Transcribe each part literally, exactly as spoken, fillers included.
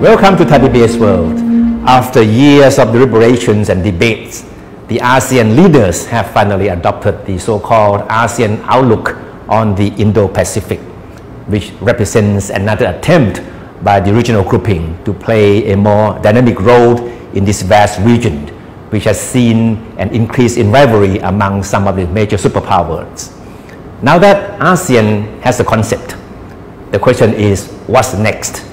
Welcome to Thai P B S World. After years of deliberations and debates, the ASEAN leaders have finally adopted the so-called ASEAN Outlook on the Indo-Pacific, which represents another attempt by the regional grouping to play a more dynamic role in this vast region, which has seen an increase in rivalry among some of the major superpowers. Now that ASEAN has a concept, the question is, what's next?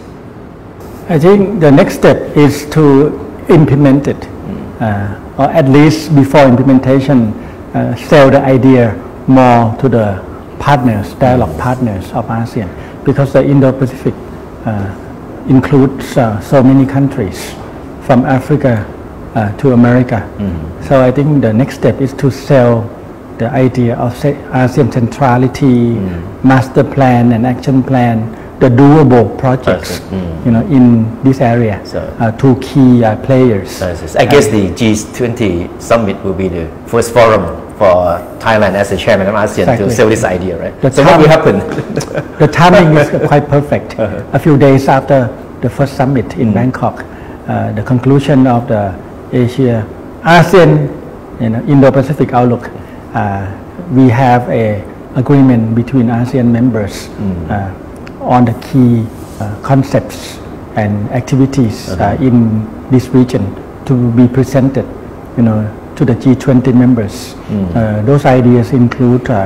I think the next step is to implement it, uh, or at least before implementation, uh, sell the idea more to the partners, dialogue partners of ASEAN, because the Indo-Pacific uh, includes uh, so many countries, from Africa uh, to America. Mm. So I think the next step is to sell the idea of ASEAN centrality, mm. master plan and action plan, the doable projects, mm. you know, in this area, so, uh, to key uh, players. I guess uh, the G twenty summit will be the first forum for Thailand as the chairman of ASEAN exactly. to sell this idea, right? The so time, what will happen? The timing is quite perfect. Uh-huh. A few days after the first summit in mm. Bangkok, uh, the conclusion of the Asia ASEAN, you know, Indo-Pacific Outlook, uh, we have a agreement between ASEAN members. Mm. Uh, on the key uh, concepts and activities uh-huh. uh, in this region to be presented, you know, to the G twenty members. Mm. Uh, those ideas include uh,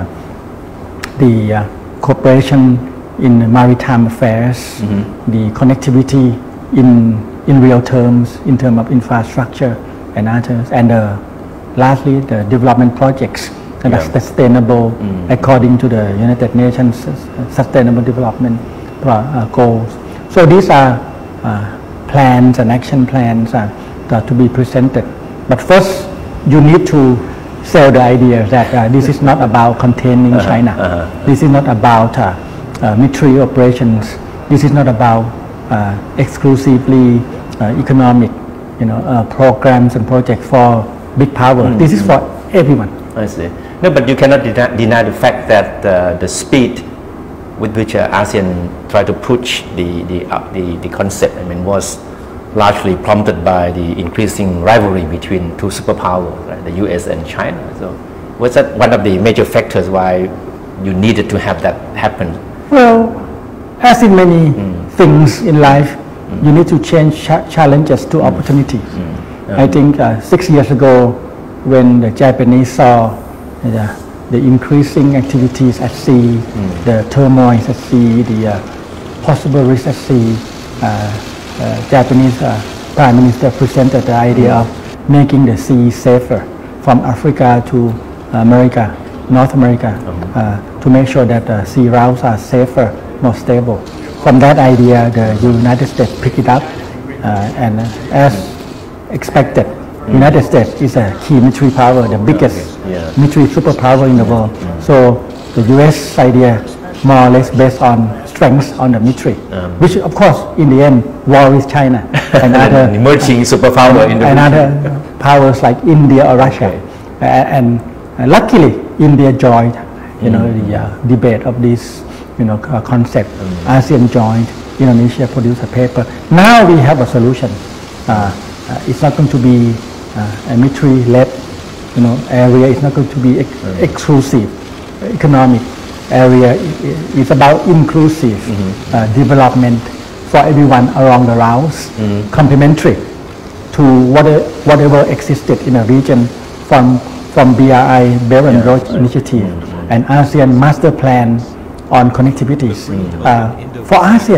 the uh, cooperation in maritime affairs, mm-hmm. the connectivity in in real terms, in terms of infrastructure and others, and uh, lastly the development projects that yeah. are sustainable mm. according to the United Nations Sustainable Development uh, Goals. So these are uh, plans and action plans uh, to be presented. But first, you need to sell the idea that uh, this is not about containing uh-huh, China. Uh-huh. This is not about uh, uh, military operations. This is not about uh, exclusively uh, economic, you know, uh, programs and projects for big power. Mm-hmm. This is for everyone. I see. No, but you cannot deny, deny the fact that uh, the speed with which uh, ASEAN tried to push the the, uh, the the concept, I mean, was largely prompted by the increasing rivalry between two superpowers, right, the U S and China. So, was that one of the major factors why you needed to have that happen? Well, as in many mm. things in life, mm. you need to change ch challenges to mm. opportunities. Mm. Um, I think uh, six years ago, when the Japanese saw the, the increasing activities at sea, mm. the turmoil at sea, the uh, possible risk at sea, uh, uh, Japanese uh, Prime Minister presented the idea mm. of making the sea safer from Africa to America, North America, mm. uh, to make sure that the sea routes are safer, more stable. From that idea, the United States picked it up, uh, and as expected, Mm. United States is a key military power, the biggest yeah. military superpower in the world. Mm. So the U S idea more or less based on strengths on the military, um. which of course in the end war with China and other emerging superpower in the and other powers like India or Russia. Okay. Uh, and uh, luckily India joined, you mm. know, the uh, debate of this, you know, uh, concept. Mm. ASEAN joined, Indonesia produced a paper. Now we have a solution. Uh, uh, it's not going to be Uh, a military-led, you know, area. Is not going to be ex mm. exclusive economic area. It's about inclusive mm-hmm. uh, development for everyone along the routes, mm-hmm. complementary to whatever, whatever existed in a region from from B R I, Belt and Road yeah. Initiative, mm-hmm. and ASEAN Master Plan on connectivities. Mm-hmm. uh, for ASEAN,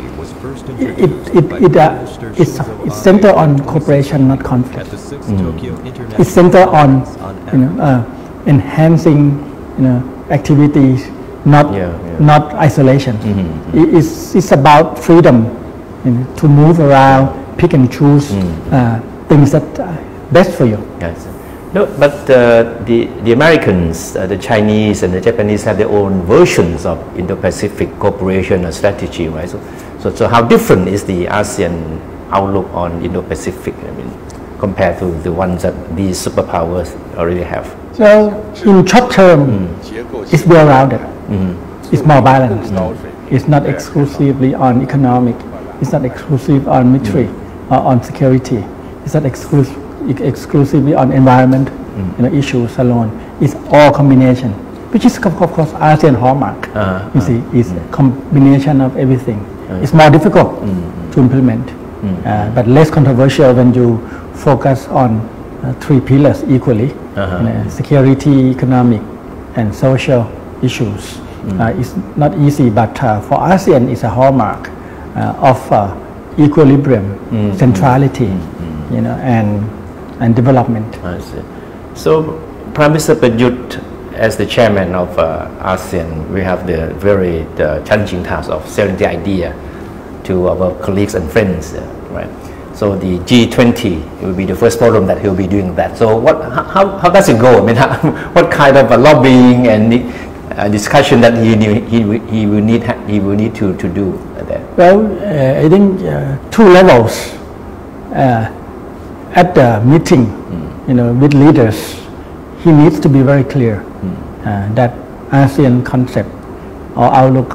It, it, it, uh, it's, it's centered on cooperation, not conflict. Mm. It's centered on, you know, uh, enhancing, you know, activities, not yeah, yeah. not isolation. Mm-hmm. It, it's, it's about freedom, you know, to move around, pick and choose mm. uh, things that are best for you. Yes. No, but uh, the the Americans, uh, the Chinese, and the Japanese have their own versions of Indo-Pacific cooperation and strategy, right? So, so, so how different is the ASEAN outlook on Indo-Pacific? I mean, compared to the ones that these superpowers already have. So, in short term, mm. it's well-rounded. Mm. It's more balanced. Mm. It's not exclusively on economic It's not exclusive on military mm. or on security. It's not exclusive, exclusively on environment mm. you know, issues alone. It's all combination, which is of course ASEAN hallmark. Uh, you uh, see, it's mm. a combination of everything. Uh, it's more difficult mm. to implement, mm. uh, but less controversial when you focus on uh, three pillars equally: uh-huh. you know, security, economic, and social issues. Mm. Uh, it's not easy, but uh, for ASEAN, it's a hallmark uh, of uh, equilibrium, mm. centrality, mm. you know, and and development. I see. So, Prime Minister Prayut, as the chairman of uh, ASEAN, we have the very the challenging task of selling the idea to our colleagues and friends, uh, right? So the G twenty will be the first forum that he'll be doing that. So what, how, how does it go? I mean, how, what kind of a lobbying and uh, discussion that he, he, he will need he will need to, to do there? Well, uh, I think uh, two levels. Uh, at the meeting, mm. you know, with leaders, he needs to be very clear mm. uh, that ASEAN concept or outlook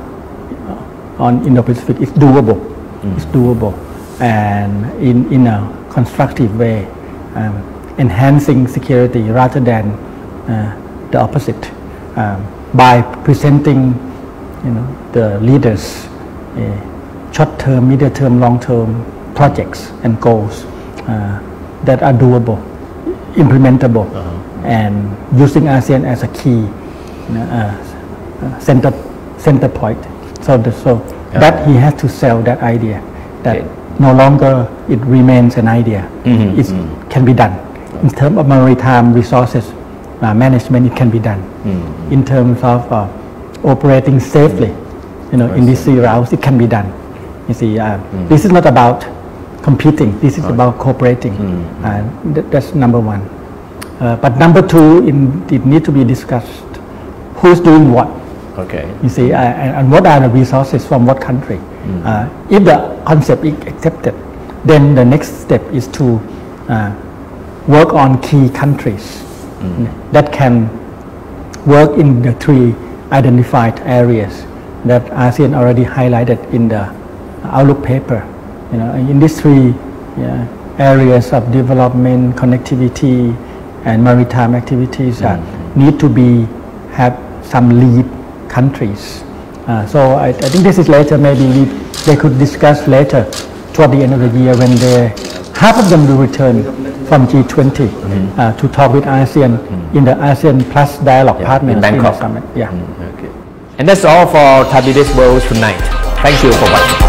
on Indo-Pacific is doable. Mm. It's doable. And in, in a constructive way, um, enhancing security rather than uh, the opposite, um, by presenting, you know, the leaders uh, short-term, medium-term, long-term projects and goals uh, that are doable, implementable, uh-huh. and using ASEAN as a key, you know, uh, center center point. So, the, so yeah. that he has to sell that idea that. Okay. No longer it remains an idea. Mm-hmm, it mm-hmm. can be done. Okay. In terms of maritime resources uh, management, it can be done. Mm-hmm. In terms of uh, operating safely, mm-hmm. you know, I in these sea routes, it can be done. You see, uh, mm-hmm. this is not about competing. This is okay. about cooperating. Mm-hmm. Uh, th- that's number one. Uh, but number two, in, it needs to be discussed. Who's doing what? Okay. You see, uh, and, and what are the resources from what country? Mm. Uh, if the concept is accepted, then the next step is to uh, work on key countries mm. that can work in the three identified areas that ASEAN already highlighted in the Outlook paper. You know, in these three yeah, areas of development, connectivity, and maritime activities mm. uh, need to be have some lead countries. Uh, so I, I think this is later, maybe we, they could discuss later toward the end of the year when they, half of them will return from G twenty mm-hmm. uh, to talk with ASEAN mm-hmm. in the ASEAN Plus Dialogue yeah, Partners in Bangkok. In the summit. Yeah. Mm-hmm. Okay. And that's all for Thai Business World tonight. Thank you for watching.